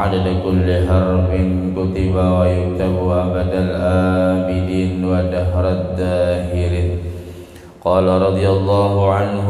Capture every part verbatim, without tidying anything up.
وعدد كل حرف كتب ويكتب أبد الآبدين ودهر الداهرين. قال رضي الله عنه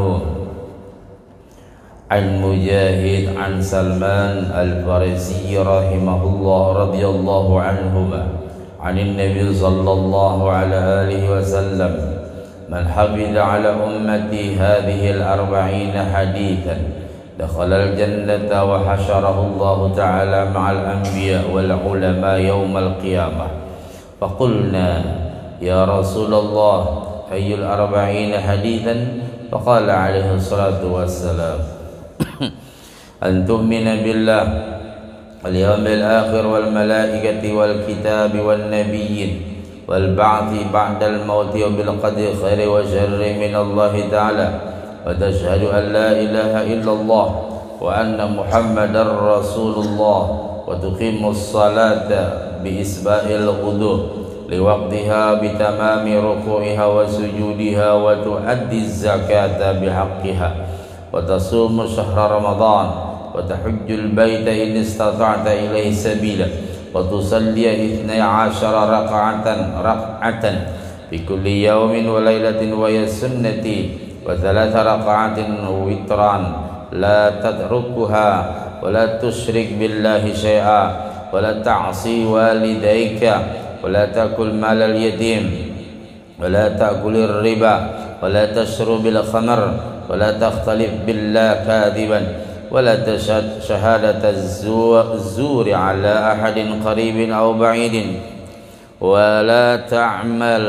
عن مجاهد عن سلمان الفارسي رحمه الله رضي الله عنهما عن النبي صلى الله عليه آله وسلم: من حفظ على أمتي هذه الأربعين حديثا دخل الجنة وحشره الله تعالى مع الأنبياء والعلماء يوم القيامة. فقلنا: يا رسول الله أي الأربعين حديثا؟ فقال عليه الصلاة والسلام: أن تؤمن بالله واليوم الآخر والملائكة والكتاب والنبيين والبعث بعد الموت وبالقدر خير وشر من الله تعالى، وتشهد أن لا إله إلا الله وأن محمدا رسول الله، وتقيم الصلاة بإسباء الغدو لوقتها بتمام ركوعها وسجودها، وتؤدي الزكاة بحقها، وتصوم شهر رمضان، وتحج البيت إن استطعت إليه سبيلا، وتصلي اثني عشر ركعة ركعة في كل يوم وليلة وهي سنتي، وثلاث ركعات وترا لا تتركها، ولا تشرك بالله شيئا، ولا تعصي والديك، ولا تأكل مال اليتيم، ولا تأكل الربا، ولا تشرب الخمر، ولا تختلف بالله كاذبا، ولا تشهد شهادة الزور على أحد قريب أو بعيد، ولا تعمل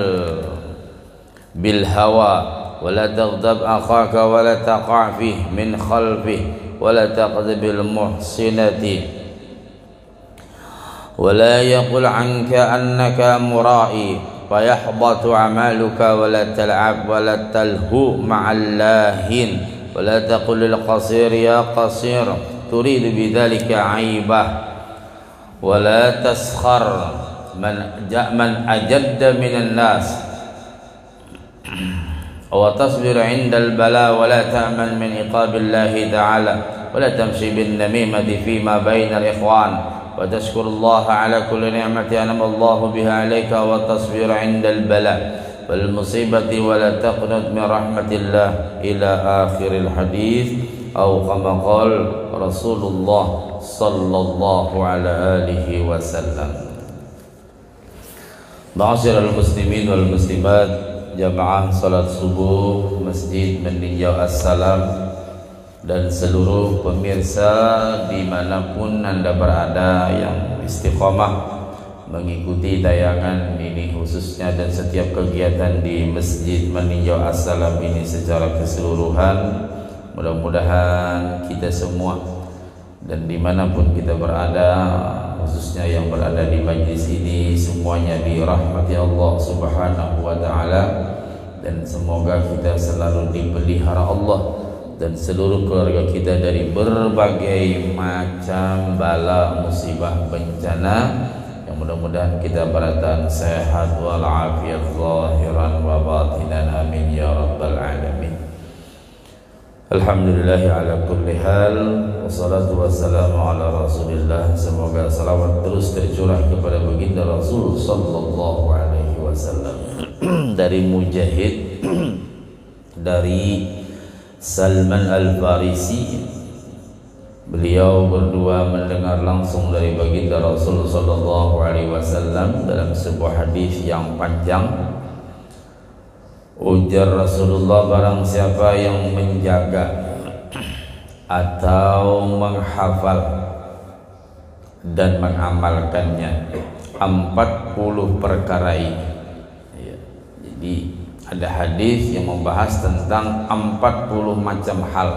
بالهوى، ولا تغضب أخاك ولا تقع فيه من خلفه، ولا تقذف المحسنة، ولا يقل عنك أنك مرائي فيحبط عملك، ولا تلعب ولا تلهو مع اللاهين، ولا تقل للقصير يا قصير تريد بذلك عيبه، ولا تسخر من من أجد من الناس، وتصبر عند البلاء، ولا تأمن من عقاب الله تعالى، ولا تمشي بالنميمة فيما بين الإخوان، وتشكر الله على كل نعمة أنعم الله بها عليك، وتصبر عند البلاء والمصيبة، ولا تقنط من رحمة الله إلى آخر الحديث، أو كما قال رسول الله صلى الله عليه آله وسلم. Ma'asyiral muslimin wal muslimat, jamaah salat subuh Masjid Meninjau Assalam, dan seluruh pemirsa dimanapun Anda berada yang istiqomah mengikuti tayangan ini, khususnya dan setiap kegiatan di Masjid Meninjau Assalam ini secara keseluruhan. Mudah-mudahan kita semua dan dimanapun kita berada, khususnya yang berada di majlis ini, semuanya dirahmati Allah Subhanahu wa Ta'ala, dan semoga kita selalu dipelihara Allah dan seluruh keluarga kita dari berbagai macam bala, musibah, bencana, yang mudah-mudahan kita beratan sehat walafiat zahiran wa batinan, amin ya rabbal alamin. Alhamdulillahi ala kulli hal, wassalatu wassalamu ala rasulillah. Semoga salawat terus tercurah kepada baginda Rasul sallallahu alaihi wasallam. Dari Mujahid dari Salman Al-Farisi, beliau berdua mendengar langsung dari baginda Rasul sallallahu alaihi wasallam dalam sebuah hadis yang panjang. Ujar Rasulullah, barang siapa yang menjaga atau menghafal dan mengamalkannya empat puluh perkara ini, ya, jadi ada hadis yang membahas tentang empat puluh macam hal.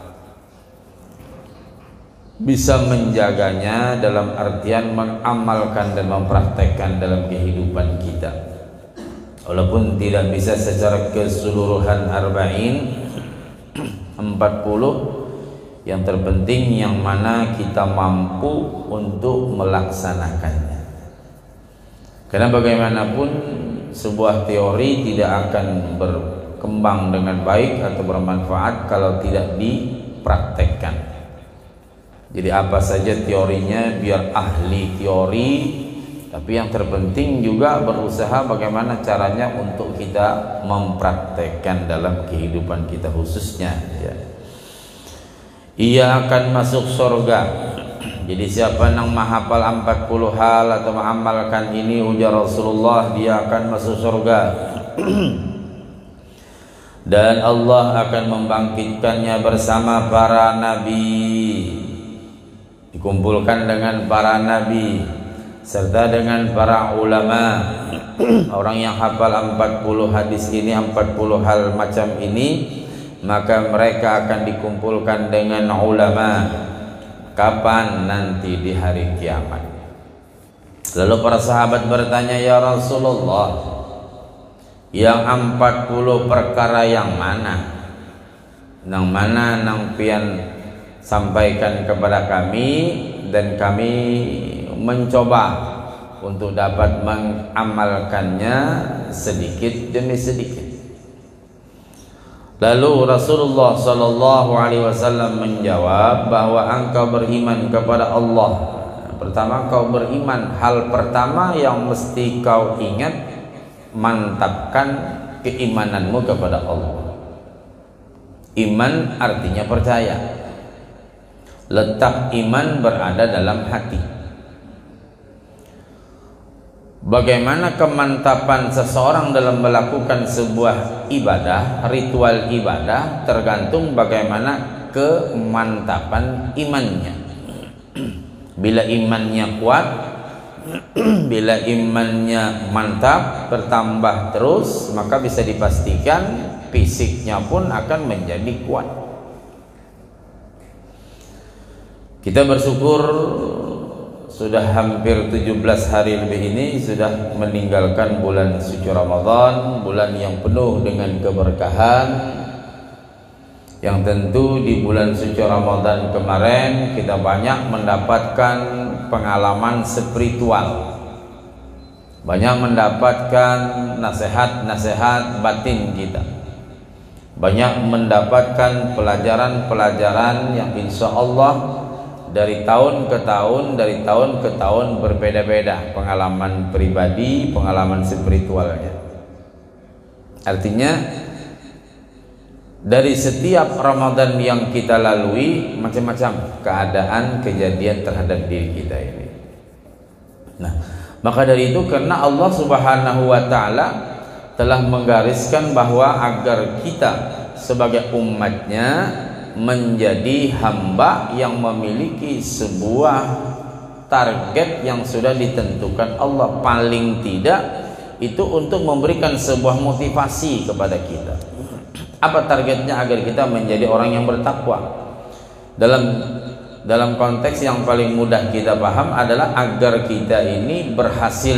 Bisa menjaganya dalam artian mengamalkan dan mempraktekkan dalam kehidupan kita. Walaupun tidak bisa secara keseluruhan arba'in, empat puluh, yang terpenting yang mana kita mampu untuk melaksanakannya. Karena bagaimanapun sebuah teori tidak akan berkembang dengan baik atau bermanfaat kalau tidak dipraktekkan. Jadi apa saja teorinya biar ahli teori, tapi yang terpenting juga berusaha bagaimana caranya untuk kita mempraktekkan dalam kehidupan kita khususnya ya. Ia akan masuk surga. Jadi siapa yang menghafal empat puluh hal atau mengamalkan ini, ujar Rasulullah, dia akan masuk surga. Dan Allah akan membangkitkannya bersama para nabi, dikumpulkan dengan para nabi serta dengan para ulama. Orang yang hafal empat puluh hadis ini, empat puluh hal macam ini, maka mereka akan dikumpulkan dengan ulama. Kapan? Nanti di hari kiamat. Lalu para sahabat bertanya, ya Rasulullah, yang empat puluh perkara yang mana? Nang mana nang pian sampaikan kepada kami, dan kami mencoba untuk dapat mengamalkannya sedikit demi sedikit. Lalu Rasulullah Sallallahu Alaihi Wasallam menjawab bahwa engkau beriman kepada Allah. Pertama, kau beriman, hal pertama yang mesti kau ingat, mantapkan keimananmu kepada Allah. Iman artinya percaya. Letak iman berada dalam hati. Bagaimana kemantapan seseorang dalam melakukan sebuah ibadah, ritual ibadah, tergantung bagaimana kemantapan imannya. Bila imannya kuat, bila imannya mantap, bertambah terus, maka bisa dipastikan fisiknya pun akan menjadi kuat. Kita bersyukur sudah hampir tujuh belas hari lebih ini sudah meninggalkan bulan suci Ramadan, bulan yang penuh dengan keberkahan, yang tentu di bulan suci Ramadan kemarin kita banyak mendapatkan pengalaman spiritual, banyak mendapatkan nasihat-nasihat batin kita, banyak mendapatkan pelajaran-pelajaran yang insya Allah dari tahun ke tahun, dari tahun ke tahun berbeda-beda pengalaman pribadi, pengalaman spiritualnya. Artinya dari setiap Ramadan yang kita lalui, macam-macam keadaan, kejadian terhadap diri kita ini. Nah, maka dari itu karena Allah Subhanahu wa taala telah menggariskan bahwa agar kita sebagai umatnya menjadi hamba yang memiliki sebuah target yang sudah ditentukan Allah, paling tidak itu untuk memberikan sebuah motivasi kepada kita. Apa targetnya? Agar kita menjadi orang yang bertakwa. Dalam dalam konteks yang paling mudah kita paham adalah agar kita ini berhasil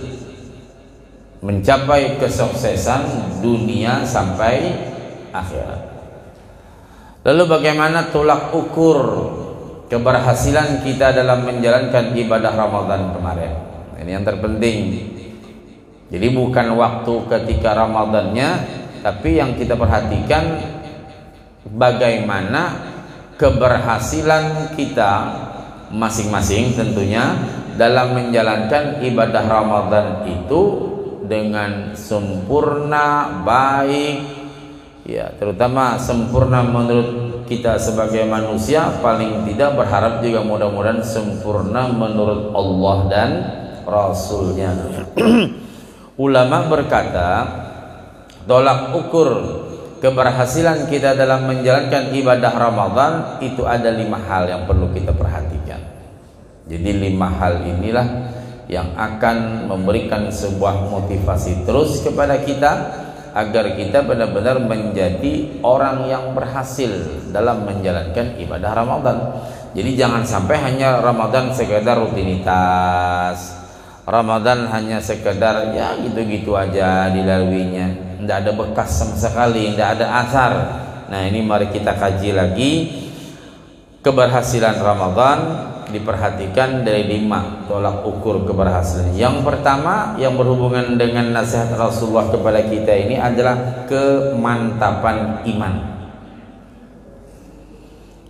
mencapai kesuksesan dunia sampai akhirat. Lalu bagaimana tolak ukur keberhasilan kita dalam menjalankan ibadah Ramadan kemarin? Ini yang terpenting. Jadi bukan waktu ketika Ramadannya, tapi yang kita perhatikan bagaimana keberhasilan kita masing-masing tentunya dalam menjalankan ibadah Ramadan itu dengan sempurna, baik, ya, terutama sempurna menurut kita sebagai manusia, paling tidak berharap juga mudah-mudahan sempurna menurut Allah dan Rasulnya. Ulama berkata, tolak ukur keberhasilan kita dalam menjalankan ibadah Ramadan itu ada lima hal yang perlu kita perhatikan. Jadi lima hal inilah yang akan memberikan sebuah motivasi terus kepada kita agar kita benar-benar menjadi orang yang berhasil dalam menjalankan ibadah Ramadan. Jadi jangan sampai hanya Ramadan sekedar rutinitas, Ramadan hanya sekedar ya gitu-gitu aja dilaluinya, tidak ada bekas sama sekali, tidak ada asar. Nah, ini mari kita kaji lagi keberhasilan Ramadan, diperhatikan dari lima tolak ukur keberhasilan. Yang pertama yang berhubungan dengan nasihat Rasulullah kepada kita ini adalah kemantapan iman.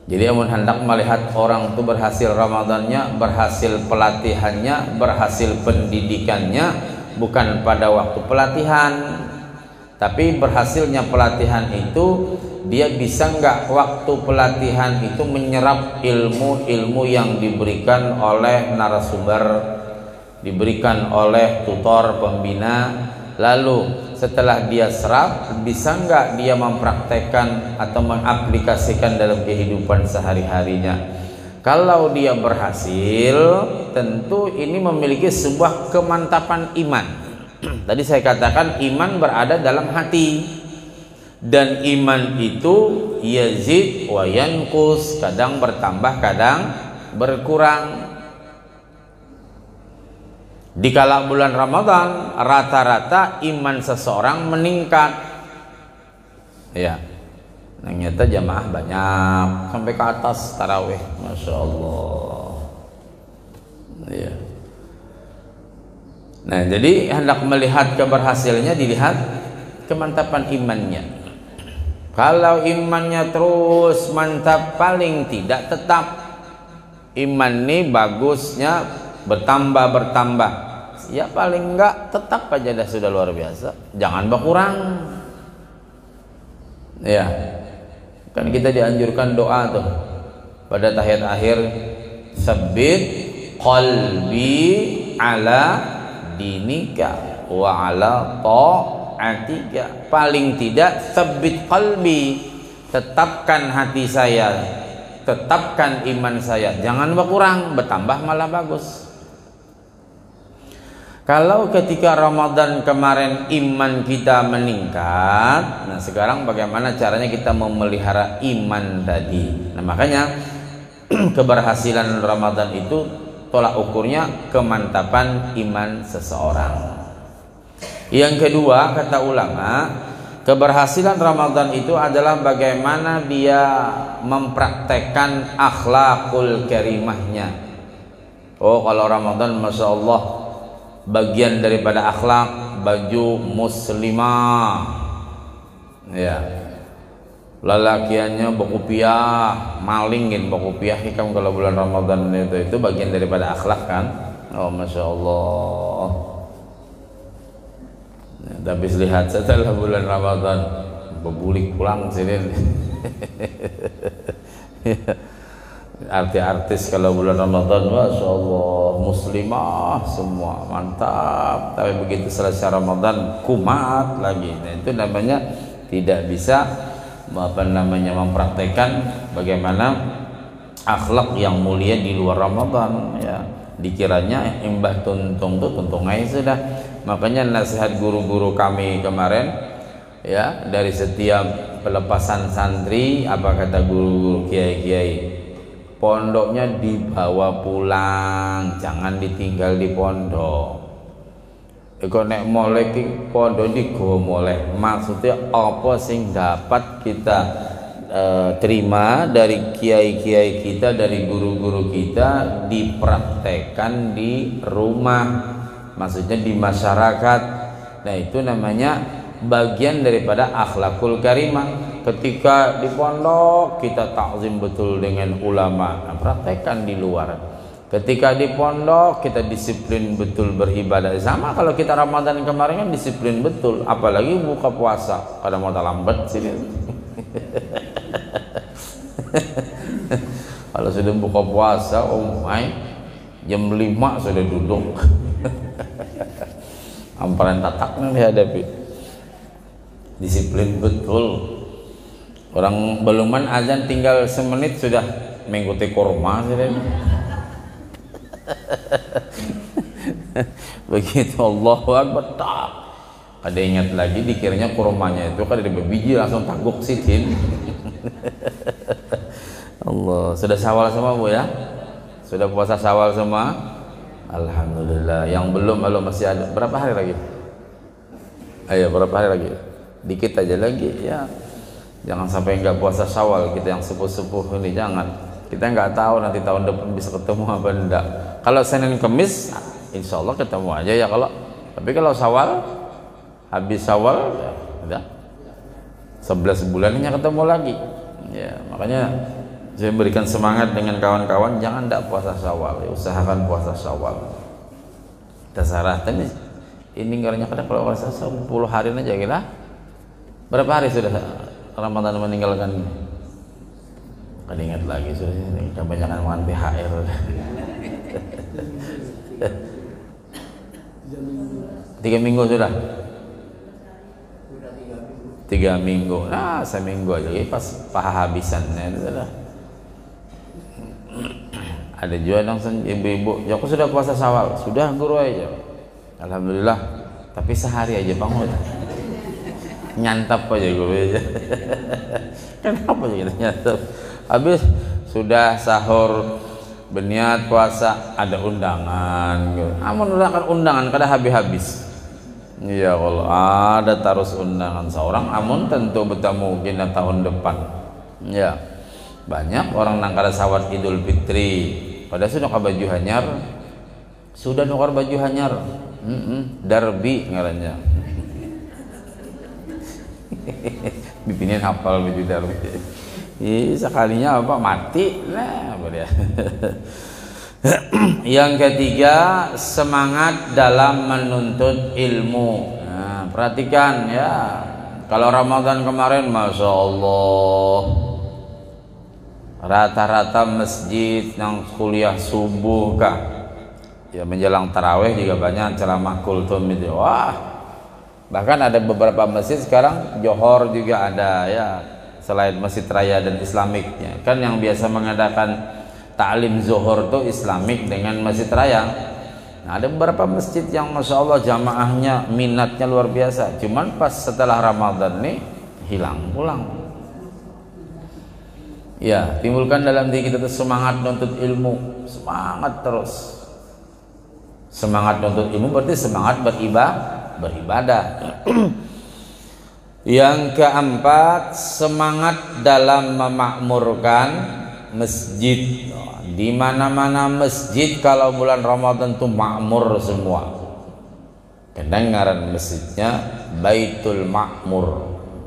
Jadi amun hendak melihat orang itu berhasil Ramadannya, berhasil pelatihannya, berhasil pendidikannya, bukan pada waktu pelatihan, tapi berhasilnya pelatihan itu dia bisa nggak waktu pelatihan itu menyerap ilmu-ilmu yang diberikan oleh narasumber, diberikan oleh tutor pembina. Lalu setelah dia serap, bisa nggak dia mempraktekkan atau mengaplikasikan dalam kehidupan sehari-harinya. Kalau dia berhasil, tentu ini memiliki sebuah kemantapan iman. Tadi saya katakan iman berada dalam hati, dan iman itu yazid wa yanqus, kadang bertambah kadang berkurang. Di kala bulan Ramadan rata-rata iman seseorang meningkat, ya, ternyata jamaah banyak sampai ke atas tarawih, masya Allah, ya. Nah, jadi hendak melihat keberhasilannya dilihat kemantapan imannya. Kalau imannya terus mantap, paling tidak tetap iman ini bagusnya bertambah bertambah, ya paling enggak tetap aja dah sudah luar biasa, jangan berkurang, ya. Kan kita dianjurkan doa tuh pada tahiyat akhir, sabbit qalbi ala dinika wa ala ta'atika, paling tidak sabbit qalbi, tetapkan hati saya, tetapkan iman saya, jangan berkurang, bertambah malah bagus. Kalau ketika Ramadan kemarin iman kita meningkat, nah sekarang bagaimana caranya kita memelihara iman tadi? Nah makanya keberhasilan Ramadan itu tolak ukurnya kemantapan iman seseorang. Yang kedua, kata ulama, keberhasilan Ramadan itu adalah bagaimana dia mempraktekkan akhlakul karimahnya. Oh, kalau Ramadan masya Allah, bagian daripada akhlak baju muslimah, ya, lelakiannya berkopiah, malingin berkopiah hikam kalau bulan Ramadan itu itu bagian daripada akhlak kan. Oh masya Allah. Ya, tapi lihat setelah bulan Ramadan bebulik pulang sini. Artis-artis kalau bulan Ramadan masya Allah muslimah semua mantap, tapi begitu selesai Ramadan kumat lagi. Nah itu namanya tidak bisa apa namanya mempraktekkan bagaimana akhlak yang mulia di luar Ramadan, ya. Dikiranya imbah tuntung tuh tuntung aja sudah. Makanya nasihat guru-guru kami kemarin, ya, dari setiap pelepasan santri, apa kata guru-guru kiai-kiai, pondoknya dibawa pulang, jangan ditinggal di pondok. Eko nek molek pondok digawa molek. Maksudnya apa sing dapat kita e, terima dari kiai-kiai kita, dari guru-guru kita, dipraktekkan di rumah, maksudnya di masyarakat. Nah itu namanya bagian daripada akhlakul karimah. Ketika di pondok kita takzim betul dengan ulama, nah, praktekkan di luar. Ketika di pondok kita disiplin betul beribadah. Sama kalau kita Ramadan kemarin kan disiplin betul, apalagi buka puasa pada mau lambat sini. Kalau sudah buka puasa, oh my, jam lima sudah duduk. Amparan tataknya dihadapi. Disiplin betul. Orang beluman azan tinggal semenit sudah mengikuti kurma sih. Begitu Allahu Akbar, tak ada ingat lagi, dikiranya kurmanya itu kan ada berbiji langsung taguk sitin. Allah, sudah Syawal semua Bu ya? Sudah puasa Syawal semua? Alhamdulillah. Yang belum, kalau masih ada berapa hari lagi? Ayo, berapa hari lagi? Dikit aja lagi ya. Jangan sampai nggak puasa Syawal kita yang sepuh-sepuh ini, jangan. Kita nggak tahu nanti tahun depan bisa ketemu apa enggak. Kalau Senin Kemis, insya Allah ketemu aja ya kalau. Tapi kalau Syawal, habis Syawal, ya udah sebelas bulannya ketemu lagi. Ya makanya Saya berikan semangat dengan kawan-kawan, jangan tidak puasa Syawal, ya, usahakan puasa Syawal. Terserah tadi ini ngaranya kada kalau puasa sepuluh hari aja kira. Berapa hari sudah Ramadan meninggalkan? Kada ingat lagi sudah, kebanyakan makan T H R. Tiga minggu sudah. Tiga minggu. Nah, seminggu aja pas paha habisannya sudah. Ada juga langsung ibu-ibu, ya aku sudah puasa Syawal, sudah guru aja. Alhamdulillah. Tapi sehari aja bangun. Nyantap aja guru aja. Kenapa aja kita nyantap? Habis sudah sahur, berniat puasa, ada undangan. Amun undangan undangan kada habis-habis. Ya Allah, ada terus undangan seorang. Amun tentu bertemu mungkin tahun depan. Ya, banyak orang nang kada sawat Idul Fitri. Pada sudah ke baju hanyar, sudah nukar baju hanyar, mm -mm, darbi ngarannya. Bipinin hafal baju darbi. Ih, sekalinya apa mati, nah apa dia. Yang ketiga, semangat dalam menuntut ilmu. Nah, perhatikan ya, kalau Ramadan kemarin, masya Allah. Rata-rata masjid yang kuliah subuh kah, ya menjelang taraweh juga banyak ceramah kultum itu. Wah, bahkan ada beberapa masjid sekarang johor juga ada ya, selain masjid raya dan islamiknya. Kan yang biasa mengadakan ta'lim zuhur itu islamik dengan masjid raya. Nah, ada beberapa masjid yang masya Allah jamaahnya minatnya luar biasa. Cuman pas setelah Ramadan nih hilang pulang. Ya, timbulkan dalam diri kita tuh semangat nuntut ilmu, semangat terus. Semangat nuntut ilmu berarti semangat beribadah, beribadah. Yang keempat, semangat dalam memakmurkan masjid. Di mana-mana masjid kalau bulan Ramadan tuh makmur semua. Kedengaran masjidnya Baitul Makmur.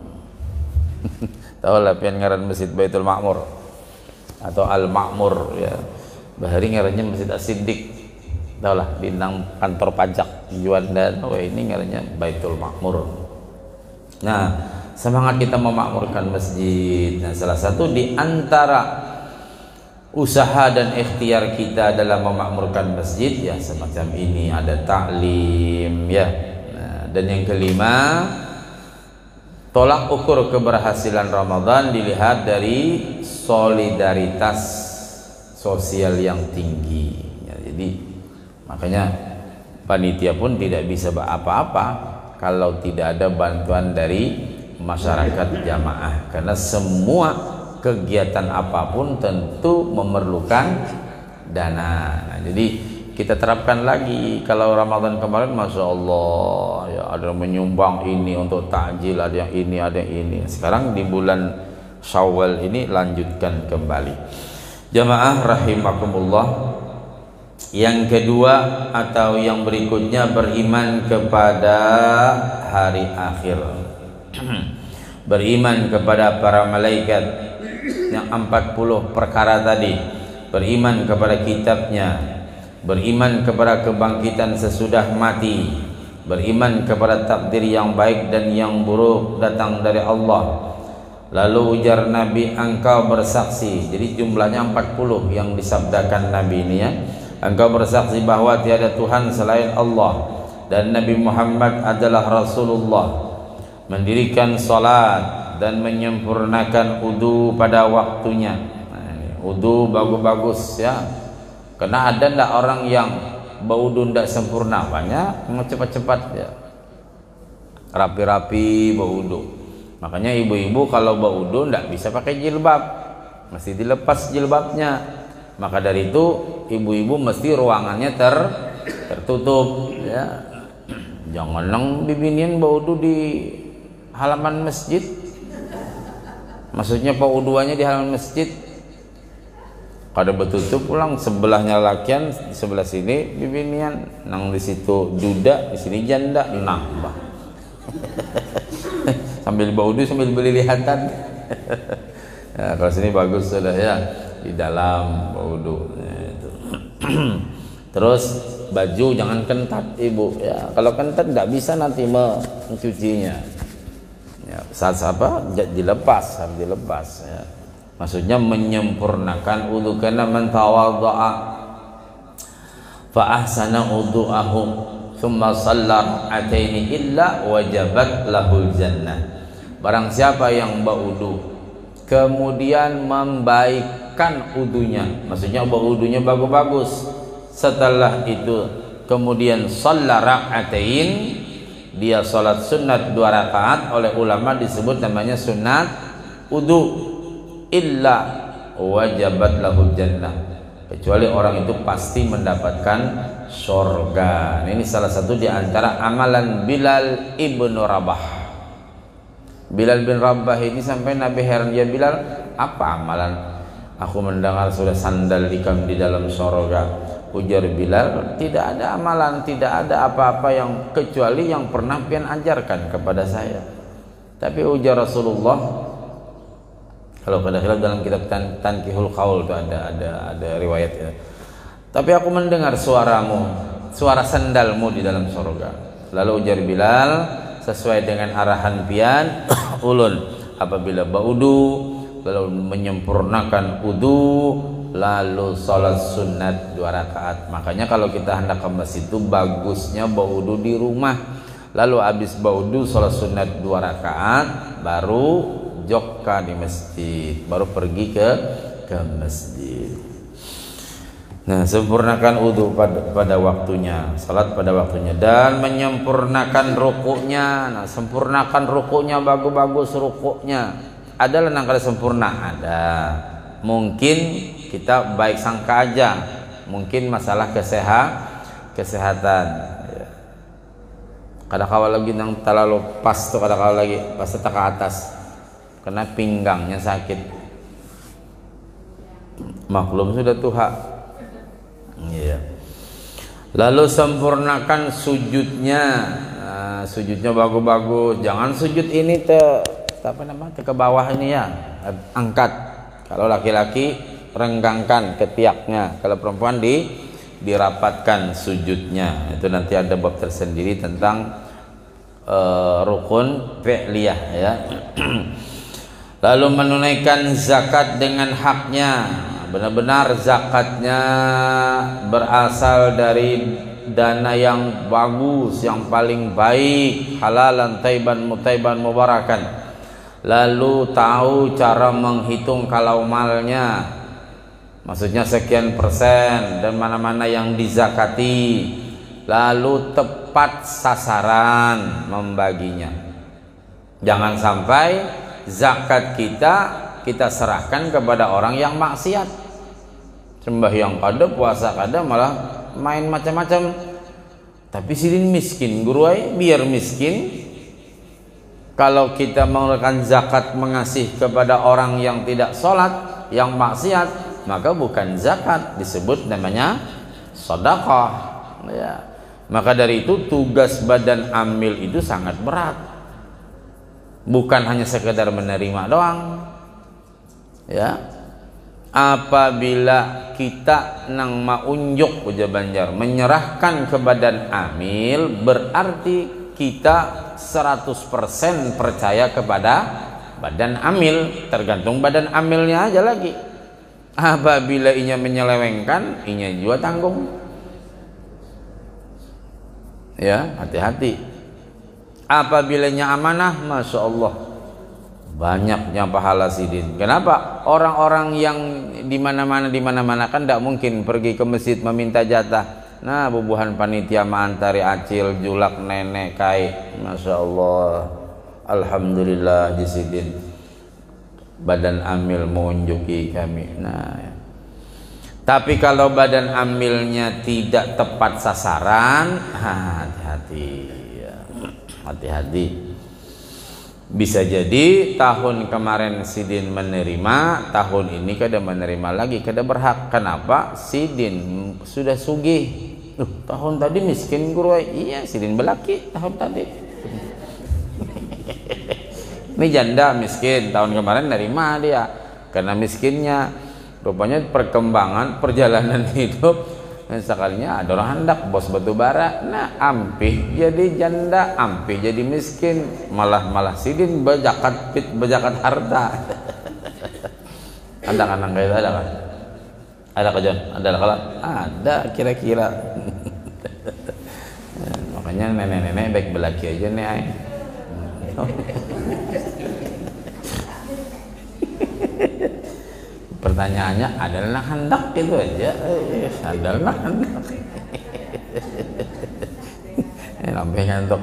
Tahu lah pian ngaran masjid Baitul Makmur atau Al Makmur ya. Bahari ngarannya Masjid As-Siddiq. Tahu lah bintang kantor pajak Juanda. Oh, ini ngarannya Baitul Makmur. Nah, semangat kita memakmurkan masjid. Nah, salah satu di antara usaha dan ikhtiar kita dalam memakmurkan masjid ya semacam ini, ada taklim ya. Nah, dan yang kelima, tolak ukur keberhasilan Ramadan dilihat dari solidaritas sosial yang tinggi ya, jadi makanya panitia pun tidak bisa apa-apa kalau tidak ada bantuan dari masyarakat jamaah, karena semua kegiatan apapun tentu memerlukan dana. Nah, jadi kita terapkan lagi. Kalau Ramadan kemarin masya Allah ya, ada menyumbang ini untuk takjil, ada yang ini, ada yang ini. Sekarang di bulan Syawal ini lanjutkan kembali. Jamaah rahimakumullah. Yang kedua atau yang berikutnya, beriman kepada hari akhir. Beriman kepada para malaikat yang empat puluh perkara tadi. Beriman kepada kitabnya, beriman kepada kebangkitan sesudah mati, beriman kepada takdir yang baik dan yang buruk datang dari Allah. Lalu ujar Nabi, engkau bersaksi. Jadi jumlahnya empat puluh yang disabdakan Nabi ini ya. Engkau bersaksi bahwa tiada Tuhan selain Allah dan Nabi Muhammad adalah Rasulullah. Mendirikan salat dan menyempurnakan wudu pada waktunya. Nah, ini, wudu bagus-bagus ya. Karena ada ndak orang yang baudu ndak sempurna, banyak mau cepat-cepat ya, rapi-rapi baudu. Makanya ibu-ibu kalau baudu ndak bisa pakai jilbab, mesti dilepas jilbabnya. Maka dari itu ibu-ibu mesti ruangannya ter tertutup ya. Jangan nang bibinin baudu di halaman masjid. Maksudnya pauduannya di halaman masjid. Kada betutup pulang, sebelahnya lakian, di sebelah sini bibinian, nang di situ duda, di sini janda, nambah. Sambil baudu sambil beli lihatan. Ya, kalau sini bagus sudah ya, di dalam wudu. Ya, itu. Terus baju jangan kentat ibu. Ya, kalau kentat nggak bisa nanti mencucinya. Ya, saat apa? Dilepas, harus dilepas. Ya. Maksudnya menyempurnakan wudu, karena man tawadda'a fa ahsana wudu'ahu thumma shalla rak'ataini illa wajabat lahul jannah. Barang siapa yang berwudu kemudian membaikkan wudunya, maksudnya berwudunya bagus-bagus, setelah itu kemudian shalla rak'atain, dia salat sunat dua rakaat, oleh ulama disebut namanya sunat wudu, illa wajabat lahul jannah, kecuali orang itu pasti mendapatkan surga. Nah, ini salah satu di antara amalan Bilal ibnu Rabah. Bilal bin Rabah ini sampai Nabi heran, dia Bilal, apa amalan? Aku mendengar sudah sandal ikam di dalam surga. Ujar Bilal, tidak ada amalan, tidak ada apa-apa yang kecuali yang pernah pian ajarkan kepada saya. Tapi ujar Rasulullah, kalau pada khilaf dalam kitab Tan Tankihul Qaul itu ada ada ada riwayat ya. Tapi aku mendengar suaramu, suara sandalmu di dalam surga. Lalu ujar Bilal, sesuai dengan arahan pian, ulun apabila baudu, lalu menyempurnakan wudu, lalu sholat sunat dua rakaat. Makanya kalau kita hendak ke masjid itu bagusnya baudu di rumah. Lalu habis baudu sholat sunat dua rakaat, baru jokka di masjid, baru pergi ke ke masjid. Nah, sempurnakan wudu pada, pada waktunya, salat pada waktunya, dan menyempurnakan rukuknya. Nah, sempurnakan rukuknya, bagus-bagus rukuknya. Ada lenang kali sempurna, ada. Mungkin kita baik sangka aja, mungkin masalah kesehat, kesehatan. Kadang kala lagi nang terlalu pas tuh, kadang kala lagi pas ke atas, karena pinggangnya sakit. Maklum sudah tuha. Iya. Lalu sempurnakan sujudnya. Nah, sujudnya bagus-bagus. Jangan sujud ini te apa nama? Te ke bawah ini ya. Angkat. Kalau laki-laki renggangkan ketiaknya. Kalau perempuan di dirapatkan sujudnya. Itu nanti ada bab tersendiri tentang uh, rukun fi'liyah ya. Lalu menunaikan zakat dengan haknya. Benar-benar zakatnya berasal dari dana yang bagus, yang paling baik, halalan tayyiban mutayyiban mubarakan. Lalu tahu cara menghitung kalau malnya, maksudnya sekian persen dan mana-mana yang dizakati. Lalu tepat sasaran membaginya. Jangan sampai zakat kita kita serahkan kepada orang yang maksiat, sembahyang kada, puasa kada, malah main macam-macam. Tapi sidin miskin, guruai biar miskin. Kalau kita mengeluarkan zakat mengasih kepada orang yang tidak sholat, yang maksiat, maka bukan zakat, disebut namanya sedekah. Ya. Maka dari itu tugas badan amil itu sangat berat. Bukan hanya sekedar menerima doang. Ya, apabila kita nang maunjuk ujar Banjar menyerahkan ke badan amil, berarti kita seratus persen percaya kepada badan amil. Tergantung badan amilnya aja lagi. Apabila inya menyelewengkan, inya juga tanggung. Ya, hati-hati. Apabila nya amanah, masya Allah, banyaknya pahala sidin. Kenapa? Orang-orang yang di mana-mana di mana-mana kan tidak mungkin pergi ke masjid meminta jatah. Nah, bubuhan panitia mantari acil julak nenek kai, masya Allah, alhamdulillah jisidin. Badan amil mengunjuki kami. Nah, ya. Tapi kalau badan amilnya tidak tepat sasaran, hati-hati, ya. Hati-hati. Bisa jadi tahun kemarin sidin menerima, tahun ini kada menerima lagi, kada berhak. Kenapa? Sidin sudah sugih. Duh, tahun tadi miskin guru. Iya, sidin belaki tahun tadi. Ini janda miskin, tahun kemarin nerima dia. karena miskinnya. Rupanya perkembangan perjalanan hidup, sekalinya ada orang hendak bos batu bara, nah ampih jadi janda, ampih jadi miskin, malah malah sidin bejakat pit bejakat harta. Ada kan kayak itu, ada kan? Ada kajian, ada kalau ada kira-kira. Makanya nenek-nenek baik belaki aja nih ay. Pertanyaannya adalah hendak itu aja, eh, adalah hendak. Sampai ngantuk.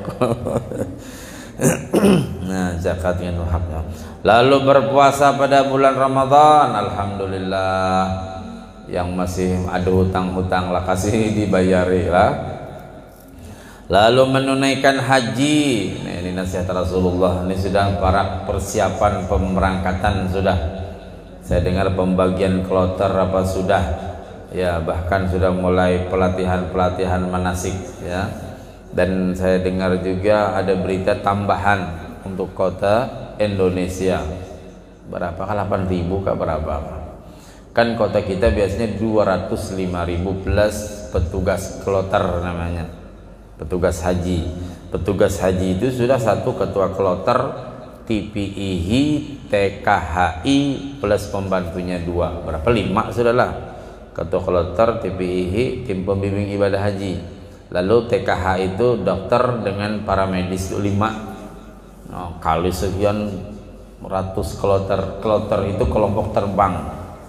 Nah, zakat yang haknya. Lalu berpuasa pada bulan Ramadan, alhamdulillah. Yang masih ada hutang-hutang lah kasih dibayari lah. Lalu menunaikan haji. Nah, ini nasihat Rasulullah. Ini sudah para persiapan pemberangkatan sudah. Saya dengar pembagian kloter apa sudah, ya bahkan sudah mulai pelatihan-pelatihan manasik ya. Dan saya dengar juga ada berita tambahan untuk kota Indonesia. Berapa kah? delapan ribu kah berapa? Kan kota kita biasanya dua ratus lima ribu plus petugas kloter namanya. Petugas haji. Petugas haji itu sudah satu ketua kloter, T P I H, T K H I plus pembantunya dua, berapa? Lima sudahlah. Ketua kloter, T P I H, tim pembimbing ibadah haji. Lalu T K H itu dokter dengan para medis itu lima. Oh, kali sekian ratus kloter. Kloter itu kelompok terbang.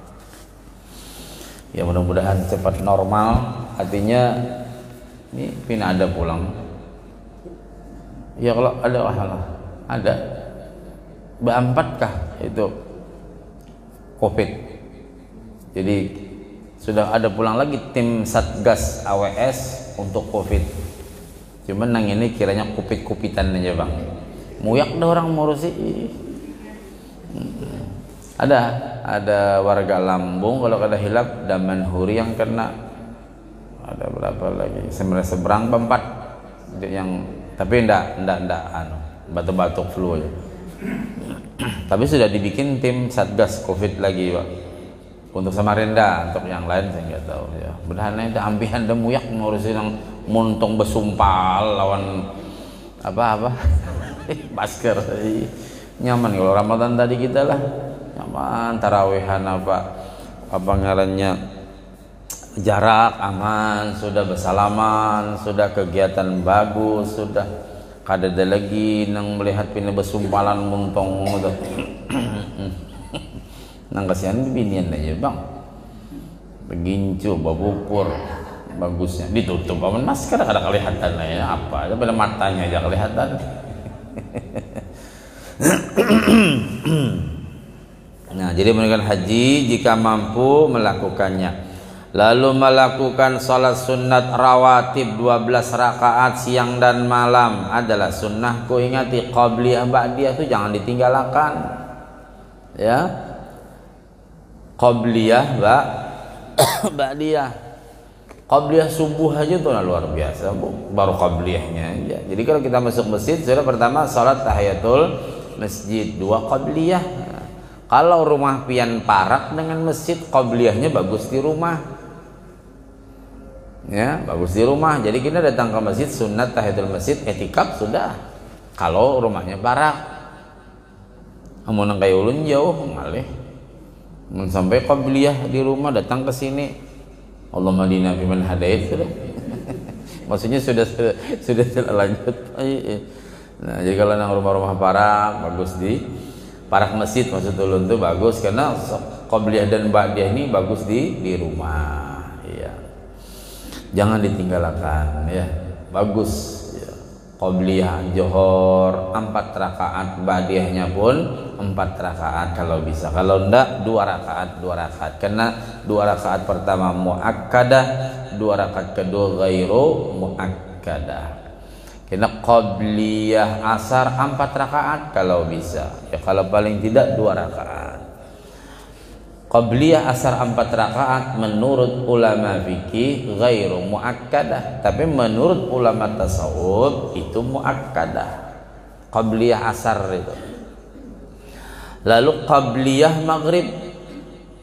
Ya mudah-mudahan cepat normal. Artinya ini pina ada pulang. Ya kalau ada lah, ada. Berempat kah itu COVID. Jadi sudah ada pulang lagi tim Satgas A W S untuk COVID. Cuman nang ini kiranya kupit-kupitan aja bang. Muyak dah orang ngurusi. Ada ada warga Lambung kalau kada hilap Daman Huri yang kena. Ada berapa lagi? Sebenarnya seberang empat yang tapi ndak ndak ndak anu batuk-batuk flu aja. Tapi sudah dibikin tim Satgas COVID lagi pak untuk Samarinda, untuk yang lain saya nggak tahu ya. Benar ada ambihan dan muyak ngurusin yang muntung besumpal lawan apa-apa masker. Nyaman kalau Ramadan tadi kita lah nyaman, tarawehan apa apa ngarannya jarak aman, sudah bersalaman, sudah kegiatan bagus, sudah kada ada lagi nang melihat pina besumpalan muntong gitu. Nang kasihan binian aja bang, begincu babupur bagusnya ditutup aman masker kada kelihatan lah ya apa ada pada matanya aja kelihatan. Nah jadi menunaikan haji jika mampu melakukannya. Lalu melakukan salat sunat rawatib dua belas rakaat siang dan malam adalah sunnah. Ku ingati qabliyah ba'diyah itu jangan ditinggalkan. Ya. Qabliyah ba ba'diyah. Qabliyah subuh aja tuh luar biasa, Bu. Baru qabliyahnya aja. Jadi kalau kita masuk masjid sudah pertama salat tahiyatul masjid, dua qabliyah. Nah, kalau rumah pian parak dengan masjid, qabliyahnya bagus di rumah. Ya bagus di rumah. Jadi kita datang ke masjid sunat tahiyatul masjid etikaf sudah. Kalau rumahnya barak, amun nang kayak ulun jauh ngalih. Mun sampai qabliyah di rumah datang ke sini. Allahumma hadina fiman hadait sudah. Maksudnya sudah sudah, sudah lanjut. Nah, jadi kalau nang rumah-rumah parak bagus di parak masjid maksud ulun tuh bagus karena qabliyah dan ba'diyah ini bagus di di rumah. Jangan ditinggalkan ya, bagus ya. Qabliyah johor empat rakaat, ba'diyahnya pun empat rakaat kalau bisa. Kalau enggak dua rakaat, dua rakaat. Karena dua rakaat pertama muakkadah, dua rakaat kedua ghairu muakkadah. Karena qabliyah asar empat rakaat kalau bisa. Ya kalau paling tidak dua rakaat. Qabliyah asar empat rakaat menurut ulama fikih ghairu muakkadah, tapi menurut ulama tasawuf itu muakkadah. Qabliyah asar itu. Lalu qabliyah maghrib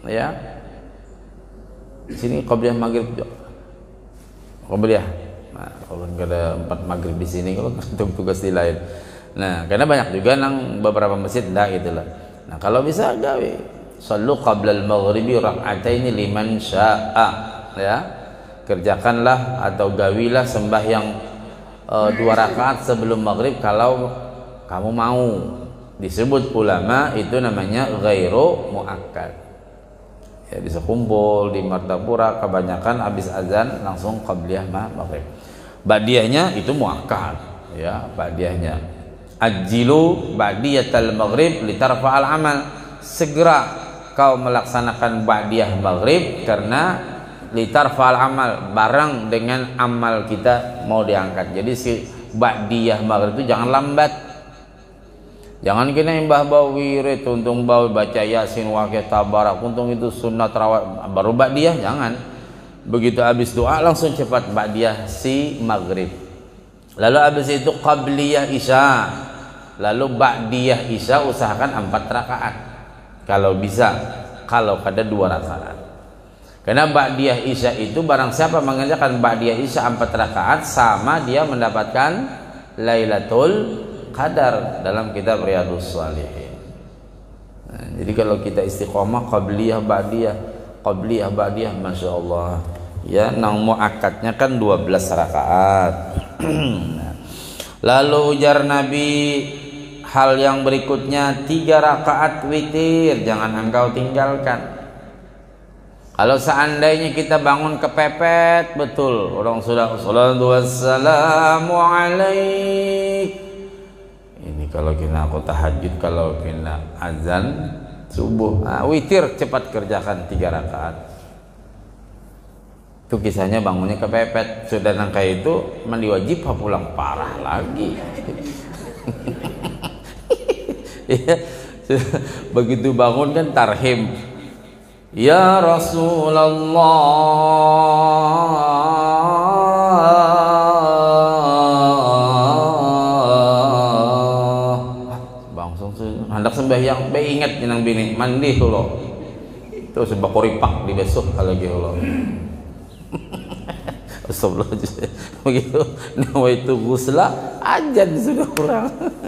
ya. Di sini qabliyah maghrib qabliyah. Nah, kalau nggak ada empat maghrib di sini, kalau untuk tugas di lain. Nah, karena banyak juga nang beberapa masjid enggak gitu lah. Nah, kalau bisa gawe sallu qabla al-maghribi rak'ataini liman syaa, ya. Kerjakanlah atau gawilah sembahyang e, dua rakaat sebelum maghrib kalau kamu mau. Disebut ulama itu namanya ghairu muakkad. Ya, bisa kumpul di Martapura kebanyakan habis azan langsung qabliyah maghrib. Ba'diyahnya itu muakkad, ya, ba'diyahnya. Ajilu ba'diyatal maghrib litarfa'al amal. Segera kau melaksanakan ba'diyah maghrib karena litarfa'al amal, barang dengan amal kita mau diangkat. Jadi si ba'diyah maghrib itu jangan lambat. Jangan kena imbah bau wirid, untung bau baca Yasin, Waqiah, Tabarak, untung itu sunnah tarawih baru ba'diyah, jangan. Begitu habis doa langsung cepat ba'diyah si maghrib. Lalu habis itu qabliyah isya. Lalu ba'diyah isya usahakan empat rakaat. Kalau bisa, kalau ada dua rakaat. Karena ba'diyah isya itu barang siapa mengerjakan ba'diyah isya empat rakaat sama dia mendapatkan Lailatul Qadar dalam kitab Riyadhus Shalihin. Nah, jadi kalau kita istiqomah qabliyah ba'diyah, qabliyah ba'diyah, masya Allah. Ya, nang muakkadnya kan dua belas rakaat. Lalu ujar Nabi hal yang berikutnya, tiga rakaat witir jangan engkau tinggalkan. Kalau seandainya kita bangun kepepet, betul orang sudah salatu wassalamu alaik. Ini kalau kena aku tahajud, kalau kena azan subuh, nah, witir cepat kerjakan tiga rakaat. Itu kisahnya bangunnya kepepet, sudah nangka itu mandi wajib pulang parah lagi. Ya, begitu bangun kan tarhim, ya Rasulullah, hendak sembahyang, be ingat jenang bini mandi hulo, itu sebab koripak di besok kalau gitu hulo. Astagfirullah. Begitu nawaitu ghusla ajan sudah kurang.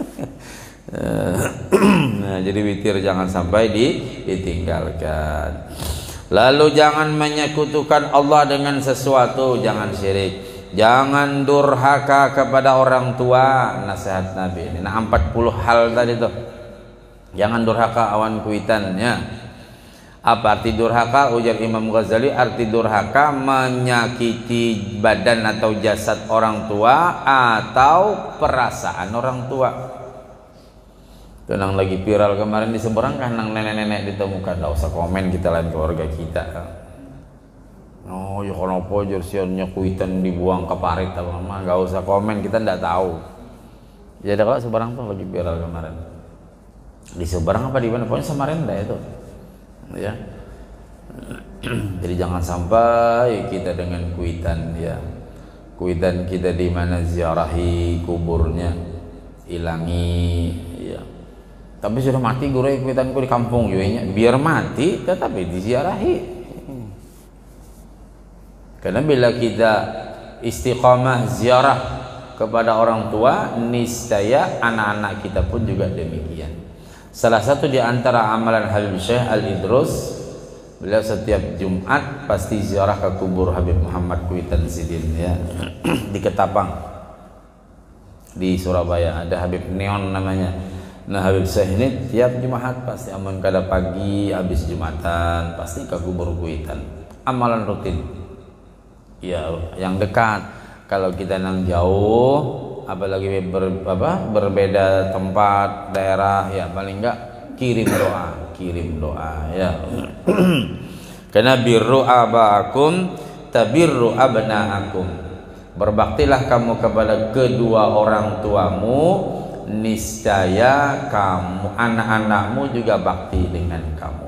Nah, jadi witir jangan sampai ditinggalkan. Lalu jangan menyekutukan Allah dengan sesuatu, jangan syirik, jangan durhaka kepada orang tua, nasihat Nabi ini. Nah, empat puluh hal tadi tuh. Jangan durhaka awan kuitannya. Apa arti durhaka? Ujar Imam Ghazali, arti durhaka menyakiti badan atau jasad orang tua atau perasaan orang tua. Tenang lagi viral kemarin di seberang kan nang nenek-nenek ditemukan. Tidak usah komen kita lain keluarga kita. Oh ya kenapa jersiannya kuitan dibuang ke parit atau apa? Gak usah komen, kita tidak tahu. Jadi kalau seberang tuh lagi viral kemarin. Di seberang apa di mana? Pokoknya Samarinda itu. Ya. Jadi jangan sampai kita dengan kuitan ya. Kuitan kita di mana ziarahi kuburnya, ilangi ya. Tapi sudah mati guru kuitanku di kampung juga, biar mati tetapi diziarahi. Karena bila kita istiqamah ziarah kepada orang tua, niscaya anak-anak kita pun juga demikian. Salah satu di antara amalan Habib Syekh Al-Idrus, beliau setiap Jumat pasti ziarah ke kubur Habib Muhammad Kuitan Sidin ya. Di Ketapang di Surabaya ada Habib Neon namanya. Nah, Habib Syekh ini tiap Jumat pasti amun kada pagi habis Jumatan pasti ke kubur Kuitan. Amalan rutin. Ya, yang dekat. Kalau kita nang jauh, apalagi ber, apa, berbeda tempat daerah ya, paling enggak kirim doa, kirim doa ya. Karena birru abaakum tabirru abnaakum, berbaktilah kamu kepada kedua orang tuamu, niscaya kamu anak-anakmu juga bakti dengan kamu.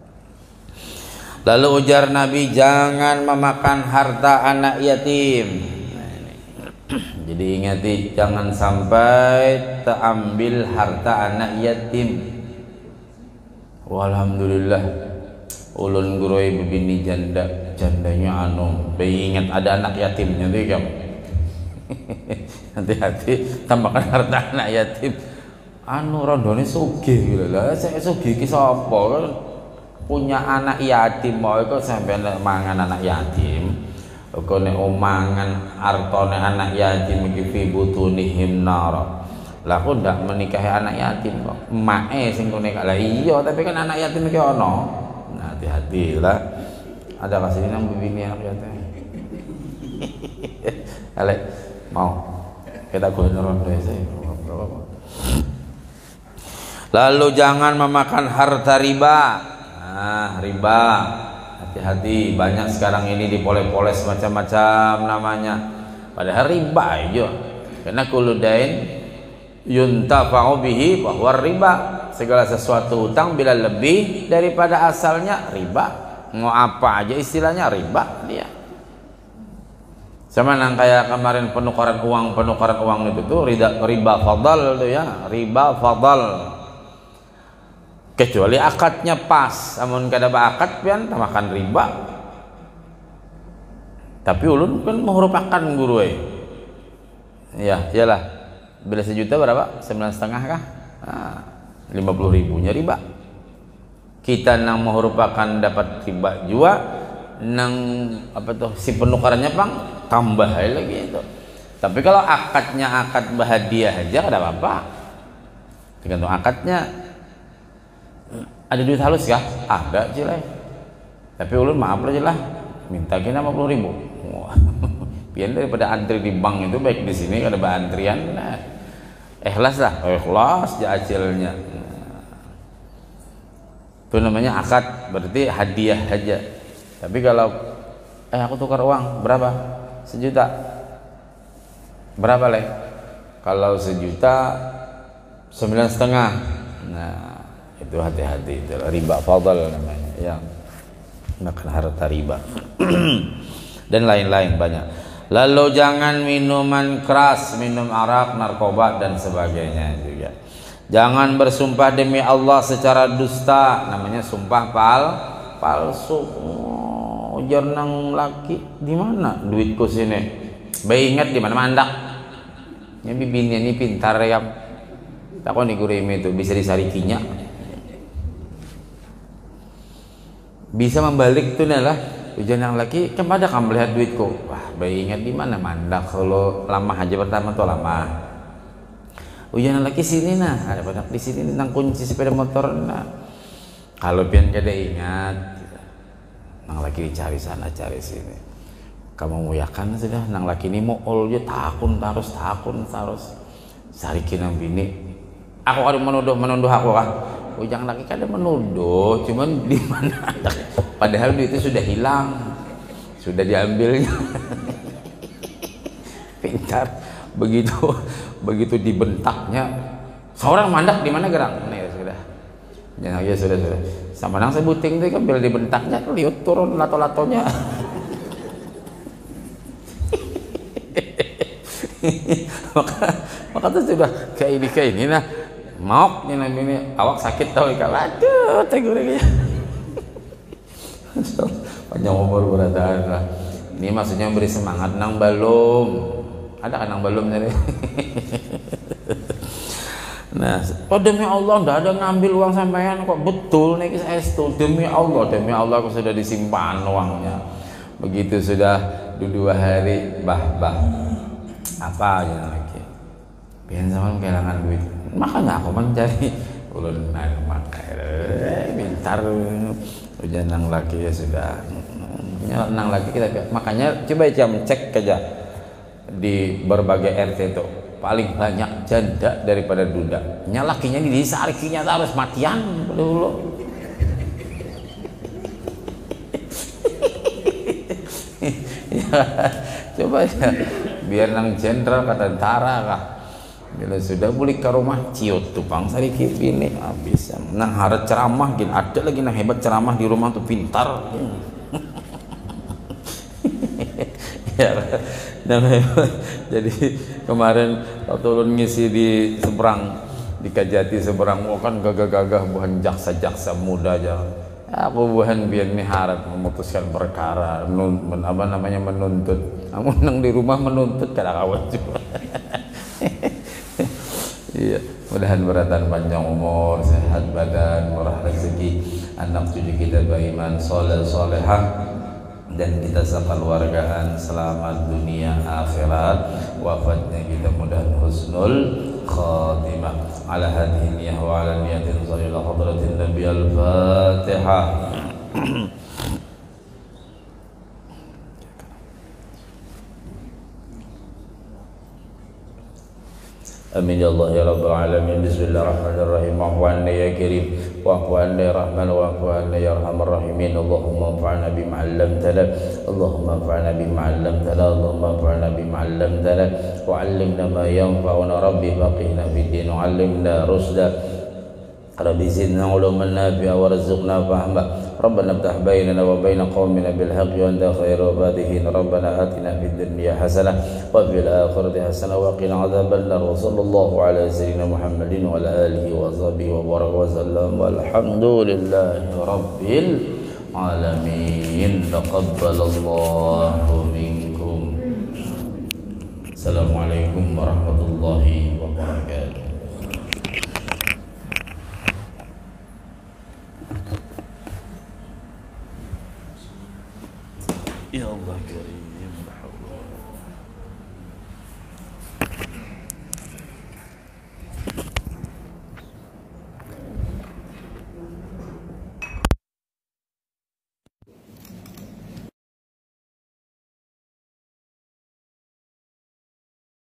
Lalu ujar Nabi, jangan memakan harta anak yatim. Jadi ingati jangan sampai terambil harta anak yatim. Walhamdulillah ulun guroi bebini janda, jandanya anu ingat ada anak yatimnya tuh kamu. Hati-hati tambahkan harta anak yatim. Anu rondone sugih gitu lah. Saya sugih ki sapa kan punya anak yatim mau kok sampai mangan anak yatim. Kok nek omangan artone anak yatim iki fi butunihim nar. Lah aku ndak menikahi anak yatim kok. Mae sing kene lah iya tapi kan anak yatim iki ono. Nah, hati-hati lah. Ada kasih nang bibini anak yatim. Ale mau kita gono rondo saya. Lalu jangan memakan harta riba. Nah, riba. Hati-hati, banyak sekarang ini dipoles-poles macam-macam namanya. Padahal riba aja. Karena kuludain yuntafa'u bihi bahwa riba, segala sesuatu hutang bila lebih daripada asalnya riba. Mau apa aja istilahnya riba dia. Sama nang kayak kemarin penukaran uang, penukaran uang itu tuh riba, riba fadal tuh ya, riba fadal. Kecuali akadnya pas, amun kada akad pian tamakan riba. Tapi ulun kan merupakan guru eh. Ya, iyalah. Bila sejuta berapa? Sembilan setengah kah? Nah, lima puluh ribunya riba. Kita nang merupakan dapat riba juga, nang apa tuh si penukarannya pang tambah lagi itu. Tapi kalau akadnya akad bahadiah aja kada apa-apa. Tergantung akadnya. Ada duit halus kah? Ada cilai. Tapi ulun maaf aja lah, minta kena lima puluh ribu. Pian daripada antri di bank itu baik di sini ada antrian. Nah, ikhlas lah, ikhlas aja hasilnya. Itu namanya akad, berarti hadiah aja. Tapi kalau eh aku tukar uang berapa? Sejuta. Berapa leh? Kalau sejuta sembilan setengah. Nah, itu hati-hati, itu riba fadal namanya, yang makan harta riba. Dan lain-lain banyak. Lalu jangan minuman keras, minum arak, narkoba dan sebagainya juga. Jangan bersumpah demi Allah secara dusta, namanya sumpah pal palsu. Oh, jernang laki di mana duitku sini? Bayi ingat di mana mandak. Ini bibinnya ini pintar ya. Takon di gureme itu bisa disarikinya. Bisa membalik tuh lah ujian yang laki kepada kamu melihat duitku. Wah, bayi ingat di mana mandak kalau lama aja pertama tuh lama. Ujian yang laki sini nah ada pada di sini tentang kunci sepeda motor nah. Kalau pian kada ingat, nang laki dicari sana cari sini. Kamu muyakan sudah nang laki ini mau olja takun terus takun terus sarikin nang bini. Aku ada menuduh menuduh aku kah? Ujang laki kada menuduh, cuman di mana? Padahal duit itu sudah hilang, sudah diambilnya. Pintar, begitu begitu dibentaknya. Seorang mandak di mana gerang? Nih sudah, jangan ya sudah sudah. Sama nang sebuting itu kan bila dibentaknya, lihat turun lato-latonya. maka maka itu sudah kayak ini kayak ini nah. Maok nih nabi ini awak sakit tau ikan aduh tegurnya panjang umur berada lah. Ini maksudnya beri semangat nang belum ada kan nang belum jadi. Nah, oh demi Allah ndak ada ngambil uang sampean kok betul nih kisah itu demi Allah demi Allah aku sudah disimpan uangnya begitu sudah dua hari bah bah apa aja lagi pian zaman kehilangan duit makanya aku mencari ulun makai pintar ujian nang laki ya sudah nang laki kita makanya coba jam cek aja di berbagai R T itu paling banyak janda daripada duda nyalakinya di disarikinya harus matian dulu. Ya, coba ya biar nang jenderal kata tentara kah bila sudah balik ke rumah ciut tuh bang sariki bini habis nang harap ceramah gini ada lagi nang hebat ceramah di rumah tuh pintar. Ya, nang hebat. Jadi kemarin waktu ulun ngisi di seberang di Kajati seberang oh kan gagah-gagah bukan jaksa-jaksa muda aja Aku bukan biar nih harap memutuskan perkara, men, men, apa namanya menuntut. Kamu nang di rumah menuntut kada kawan juga. Iya, mudahan beratan panjang umur, sehat badan, murah rezeki, anak cucu kita beriman, soleh solehah, dan kita sekeluargaan selamat dunia akhirat. Wafatnya kita mudahan husnul khatimah. Ala hadhihi niyah wa ala niyatin sallallahu hadratin nabi al-fatihah. Amin ya Allah ya Rabbal Alamin. Bismillahirrahmanirrahim. Wa'fu anna ya Karim, wa'fu anna ya Rahman, wa'fu anna ya Arhamar Rahimin. Allahumma anfa'na bima 'allamtana, Allahumma anfa'na bima 'allamtana, Allahumma anfa'na bima 'allamtana wa 'allimna ma yanfa'una. Rabbi faqihna fid din wa 'allimna rusda. Rabbi zidna 'uluman nafi'a warzuqna fahma. Rabbana iftah bainana wa baina qaumina bil haqqi wa anta khairul fatihin. Rabbana atina fid dunya hasanah wa fil akhirati hasanah wa qina adzaban nar. Wa sallallahu ala sayyidina Muhammadin wa ala alihi wa sahbihi wa baraka wa sallam. Walhamdulillahi rabbil alamin. Taqabbalallahu minkum. Assalamualaikum warahmatullahi wabarakatuh.